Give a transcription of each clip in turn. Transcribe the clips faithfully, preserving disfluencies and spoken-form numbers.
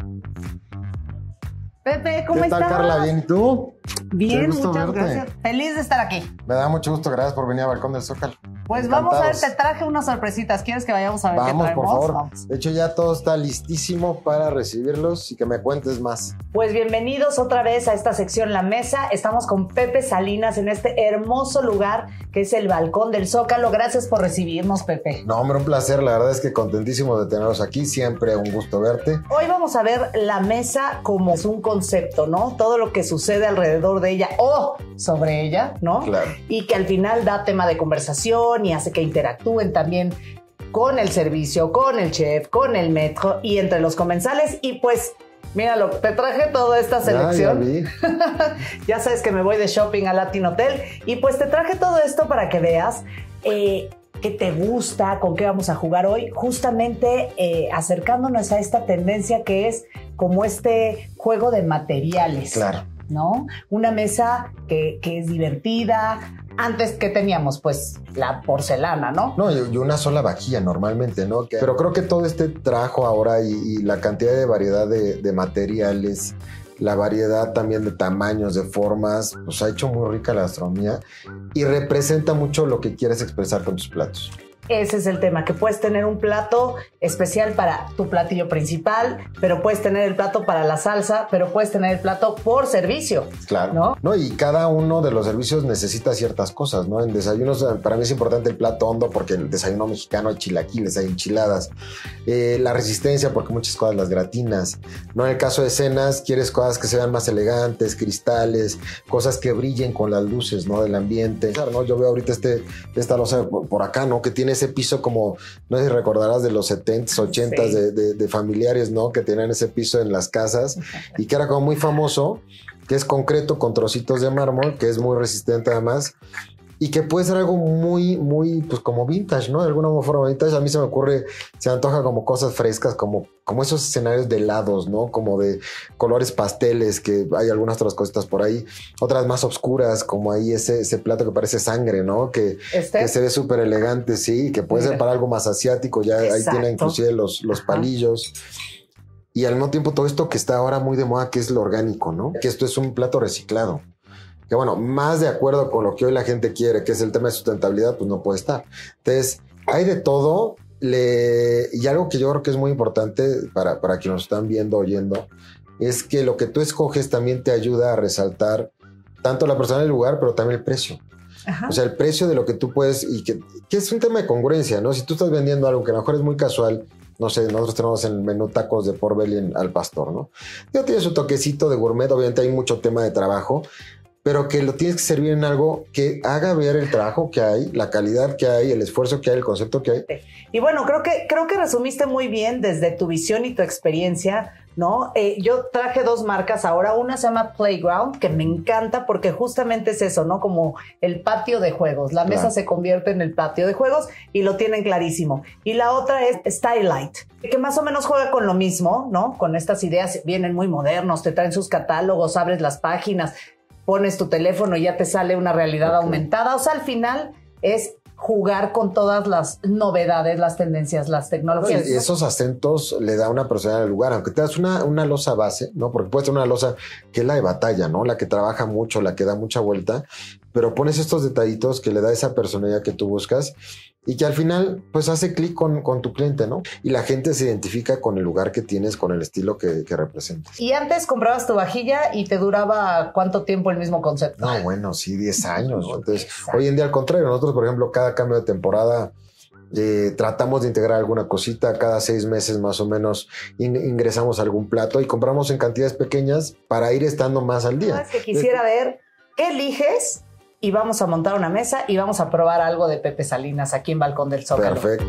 Pepe, ¿cómo estás? ¿Qué tal, Carla? ¿Bien? ¿Y tú? Bien, muchas verte. gracias. Feliz de estar aquí. Me da mucho gusto, gracias por venir a Balcón del Zócalo. Pues Encantados. vamos a ver, te traje unas sorpresitas. ¿Quieres que vayamos a ver Vamos, qué traemos? por favor. Vamos. De hecho, ya todo está listísimo para recibirlos y que me cuentes más. Pues bienvenidos otra vez a esta sección La Mesa. Estamos con Pepe Salinas en este hermoso lugar que es el Balcón del Zócalo. Gracias por recibirnos, Pepe. No, hombre, un placer. La verdad es que contentísimo de tenerlos aquí. Siempre un gusto verte. Hoy vamos a ver la mesa como es un concepto, ¿no? Todo lo que sucede alrededor de ella o sobre ella, ¿no? Claro. Y que al final da tema de conversación y hace que interactúen también con el servicio, con el chef, con el metro y entre los comensales. Y pues, míralo, te traje toda esta selección. Ya, ya vi. Ya sabes que me voy de shopping a Latin Hotel. Y pues te traje todo esto para que veas eh, qué te gusta, con qué vamos a jugar hoy. Justamente eh, acercándonos a esta tendencia que es como este juego de materiales. Claro. ¿No? Una mesa que, que es divertida. Antes, ¿qué teníamos? Pues la porcelana, ¿no? No, y una sola vajilla normalmente, ¿no? Pero creo que todo este trajo ahora y, y la cantidad de variedad de, de materiales, la variedad también de tamaños, de formas, pues ha hecho muy rica la gastronomía y representa mucho lo que quieres expresar con tus platos. Ese es el tema, que puedes tener un plato especial para tu platillo principal, pero puedes tener el plato para la salsa, pero puedes tener el plato por servicio. Claro. ¿No? No, y cada uno de los servicios necesita ciertas cosas, ¿no? En desayunos, para mí es importante el plato hondo porque en el desayuno mexicano hay chilaquiles, hay enchiladas. Eh, la resistencia porque muchas cosas las gratinas, ¿no? En el caso de cenas, quieres cosas que se vean más elegantes, cristales, cosas que brillen con las luces, ¿no? Del ambiente. Claro, ¿no? Yo veo ahorita este, esta loza por, por acá, ¿no? Que tiene ese piso como, no sé si recordarás de los setentas, ochentas Sí. de, de, de familiares, ¿no? Que tenían ese piso en las casas y que era como muy famoso, que es concreto con trocitos de mármol, que es muy resistente además y que puede ser algo muy, muy, pues como vintage, ¿no? De alguna forma vintage. A mí se me ocurre, se me antoja como cosas frescas, como, como esos escenarios de helados, ¿no? Como de colores pasteles, que hay algunas otras cositas por ahí. Otras más oscuras, como ahí ese, ese plato que parece sangre, ¿no? Que, ¿Este? que se ve súper elegante, sí, que puede Mira. ser para algo más asiático. Ya Exacto. ahí tiene inclusive los, los palillos. Y al mismo tiempo todo esto que está ahora muy de moda, que es lo orgánico, ¿no? Que esto es un plato reciclado. Que bueno, más de acuerdo con lo que hoy la gente quiere, que es el tema de sustentabilidad, pues no puede estar. Entonces, hay de todo. Le... Y algo que yo creo que es muy importante para, para quienes nos están viendo, oyendo, es que lo que tú escoges también te ayuda a resaltar tanto la persona del lugar, pero también el precio. Ajá. O sea, el precio de lo que tú puedes, y que, que es un tema de congruencia, ¿no? Si tú estás vendiendo algo que a lo mejor es muy casual, no sé, nosotros tenemos en el menú tacos de Port Belly al pastor, ¿no? Ya tiene su toquecito de gourmet, obviamente hay mucho tema de trabajo, pero que lo tienes que servir en algo que haga ver el trabajo que hay, la calidad que hay, el esfuerzo que hay, el concepto que hay. Y bueno, creo que, creo que resumiste muy bien desde tu visión y tu experiencia, ¿no? Eh, yo traje dos marcas ahora. Una se llama Playground, que me encanta porque justamente es eso, ¿no? Como el patio de juegos. La mesa Claro. se convierte en el patio de juegos y lo tienen clarísimo. Y la otra es Stylight, que más o menos juega con lo mismo, ¿no? Con estas ideas, vienen muy modernos, te traen sus catálogos, abres las páginas, pones tu teléfono y ya te sale una realidad Okay. aumentada. O sea, al final es jugar con todas las novedades, las tendencias, las tecnologías. Y esos acentos le da una personalidad al lugar, aunque te das una, una losa base, ¿no? Porque puede ser una losa que es la de batalla, ¿no? La que trabaja mucho, la que da mucha vuelta, pero pones estos detallitos que le da esa personalidad que tú buscas y que al final pues hace clic con, con tu cliente, ¿no? Y la gente se identifica con el lugar que tienes, con el estilo que, que representas. Y antes comprabas tu vajilla y te duraba ¿cuánto tiempo el mismo concepto? No, bueno, sí, diez años. Entonces, Exacto. hoy en día al contrario, nosotros, por ejemplo, cada cambio de temporada eh, tratamos de integrar alguna cosita, cada seis meses más o menos in- ingresamos algún plato y compramos en cantidades pequeñas para ir estando más al día. Es que quisiera ver qué eliges y vamos a montar una mesa y vamos a probar algo de Pepe Salinas aquí en Balcón del Zócalo. Perfecto.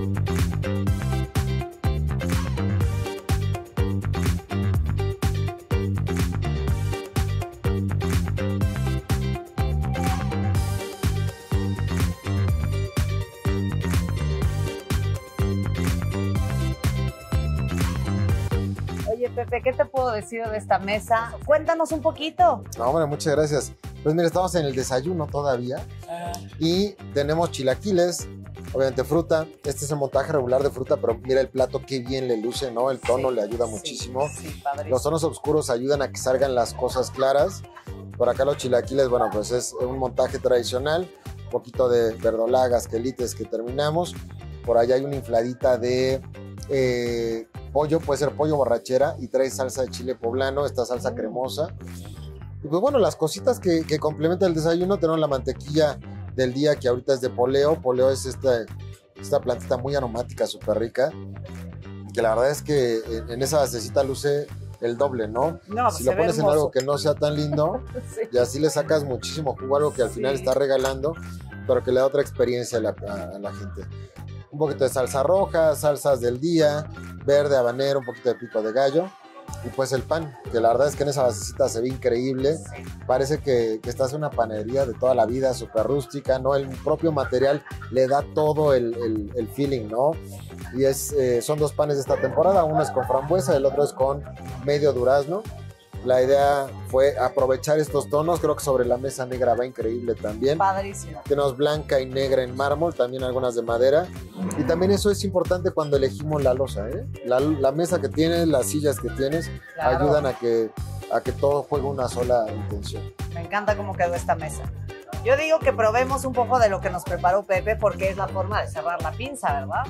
Oye, Pepe, ¿qué te puedo decir de esta mesa? Cuéntanos un poquito. No, hombre, muchas gracias. Pues mira, estamos en el desayuno todavía y tenemos chilaquiles, Obviamente fruta, este es el montaje regular de fruta, pero mira el plato qué bien le luce, ¿no? El tono sí, le ayuda sí, muchísimo. Sí, los tonos oscuros ayudan a que salgan las cosas claras. Por acá los chilaquiles, bueno, pues es un montaje tradicional, un poquito de verdolagas, quelites que terminamos. Por allá hay una infladita de eh, pollo, puede ser pollo borrachera y trae salsa de chile poblano, esta salsa cremosa. Y pues bueno, las cositas que, que complementan el desayuno, tenemos la mantequilla del día que ahorita es de poleo. Poleo es esta, esta plantita muy aromática, súper rica, que la verdad es que en, en esa basecita luce el doble, ¿no? No, si lo pones en algo que no sea tan lindo, sí. y así le sacas muchísimo jugo, algo que al final sí. está regalando, pero que le da otra experiencia a la, a, a la gente. Un poquito de salsa roja, salsas del día, verde, habanero, un poquito de pico de gallo. Y pues el pan, que la verdad es que en esa basecita se ve increíble. Sí. Parece que, que estás en una panadería de toda la vida, súper rústica, ¿no? El propio material le da todo el, el, el feeling, ¿no? Y es, eh, son dos panes de esta temporada, uno es con frambuesa, el otro es con medio durazno. La idea fue aprovechar estos tonos, creo que sobre la mesa negra va increíble también. Padrísimo. Tenemos blanca y negra en mármol, también algunas de madera. Y también eso es importante cuando elegimos la loza, ¿eh? La, la mesa que tienes, las sillas que tienes, claro. ayudan a que, a que todo juegue una sola intención. Me encanta cómo quedó esta mesa. Yo digo que probemos un poco de lo que nos preparó Pepe, porque es la forma de cerrar la pinza, ¿verdad?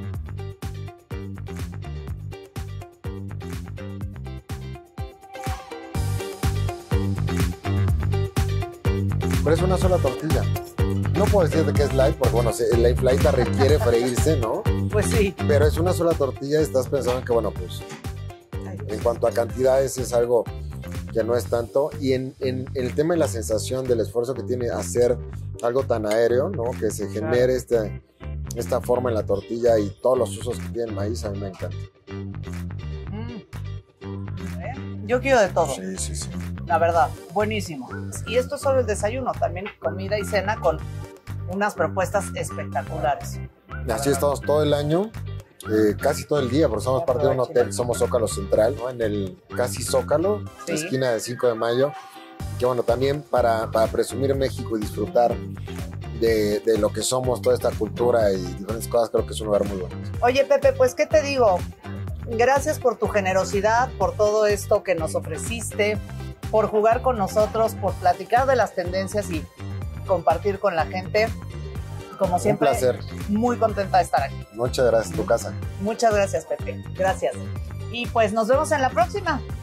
Pero es una sola tortilla. No puedo decirte que es light, porque bueno, la infladita requiere freírse, ¿no? Pues sí. Pero es una sola tortilla y estás pensando que, bueno, pues en cuanto a cantidades es algo que no es tanto. Y en, en, en el tema de la sensación del esfuerzo que tiene hacer algo tan aéreo, ¿no? Que se genere este, esta forma en la tortilla y todos los usos que tiene el maíz, a mí me encanta. Mm. Yo quiero de todo. Sí, sí, sí. La verdad, buenísimo. Y esto es solo el desayuno, también comida y cena con unas propuestas espectaculares. Así estamos todo el año, eh, casi todo el día, porque somos parte de un hotel, somos Zócalo Central, ¿no? En el casi Zócalo, sí. esquina de cinco de mayo, que bueno, también para, para presumir México y disfrutar de, de lo que somos, toda esta cultura y diferentes cosas, creo que es un lugar muy bueno. Oye, Pepe, pues, ¿qué te digo? Gracias por tu generosidad, por todo esto que nos ofreciste, por jugar con nosotros, por platicar de las tendencias y compartir con la gente. Como siempre, un placer. Muy contenta de estar aquí. Muchas gracias, tu casa. Muchas gracias, Pepe. Gracias. Y pues nos vemos en la próxima.